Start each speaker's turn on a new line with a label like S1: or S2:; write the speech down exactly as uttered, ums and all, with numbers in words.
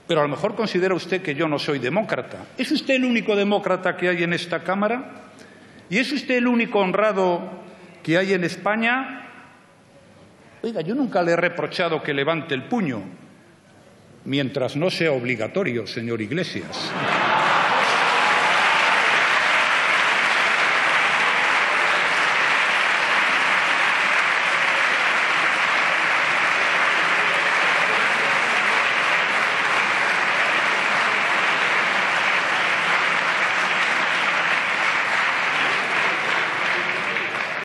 S1: Pero a lo mejor considera usted que yo no soy demócrata. ¿Es usted el único demócrata que hay en esta Cámara? ¿Y es usted el único honrado que hay en España? Oiga, yo nunca le he reprochado que levante el puño, mientras no sea obligatorio, señor Iglesias.